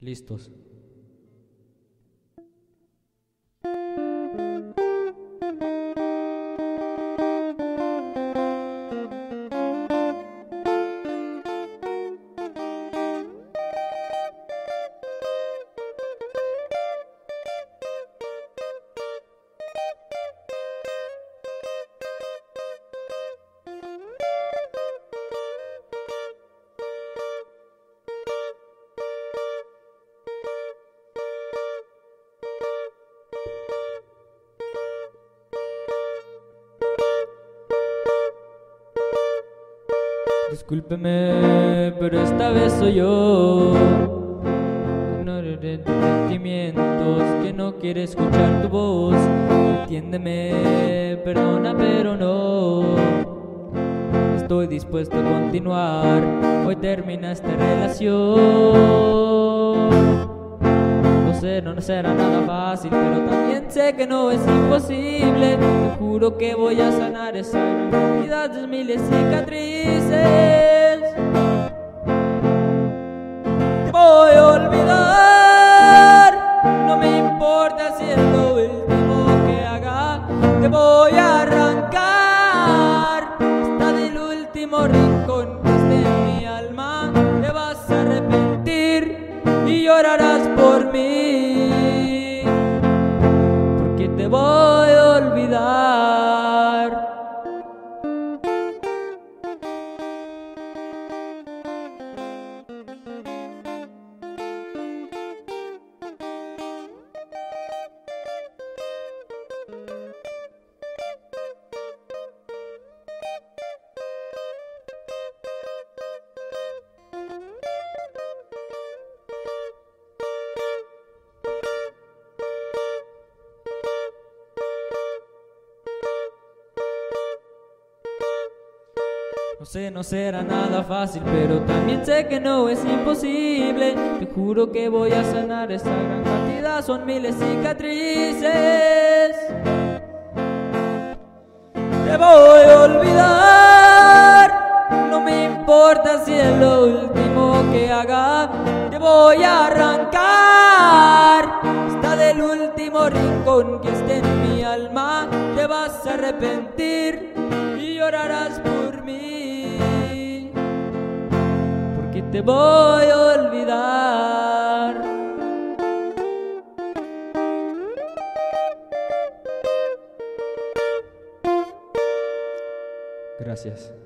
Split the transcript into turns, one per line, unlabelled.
Listos. Discúlpeme, pero esta vez soy yo, que no eres tus sentimientos, que no quiere escuchar tu voz. Entiéndeme, perdona, pero no estoy dispuesto a continuar. Hoy termina esta relación. No sé, no será nada fácil, pero también sé que no es imposible. Te juro que voy a sanar esa gran cantidad de miles de cicatrices. Te voy a olvidar, no me importa si es lo último que haga. Te voy a arrancar hasta del último rincón que esté en mi alma. Te vas a arrepentir y llorarás por mí, porque te voy a olvidar. No sé, no será nada fácil, pero también sé que no es imposible. Te juro que voy a sanar esta gran cantidad, son miles de cicatrices. Te voy a olvidar, no me importa si es lo último que haga. Te voy a arrancar hasta del último rincón que esté en mi alma. Te vas a arrepentir y llorarás por mí, porque te voy a olvidar. Gracias.